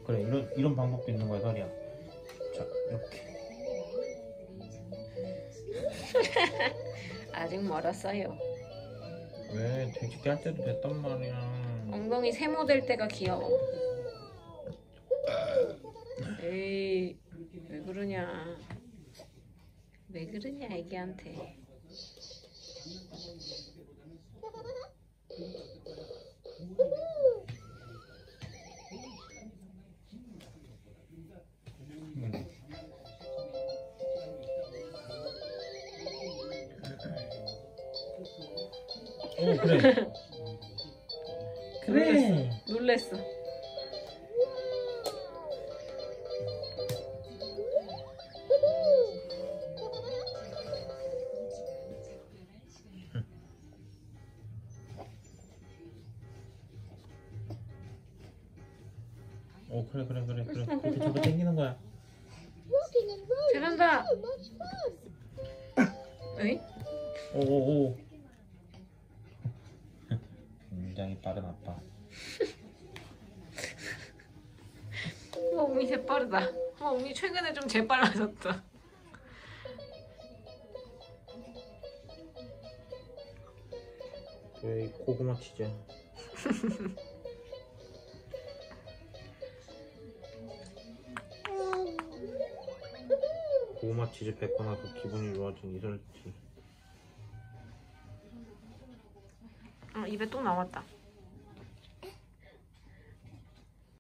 그래, 이런 방법도 있는 거야, 설이야. 자, 이렇게. 아직 멀었어요. 왜 돼지개 할 때도 됐단 말이야. 엉덩이 세모될 때가 귀여워. 에이, 왜 그러냐. 왜 그러냐, 애기한테. 오, 그래. 그래. 놀랬어. 오, 그래. 그렇게 저거 당기는 거야. 잘한다. 에이? 오. 굉장히 빠른 아빠. 엉이 재빠르다. 엉이 최근에 좀 재빨라졌다. 왜 고구마 치즈? 고구마 치즈 뱉고 나서 기분이 좋아진 이설지. 입에 또 나왔다.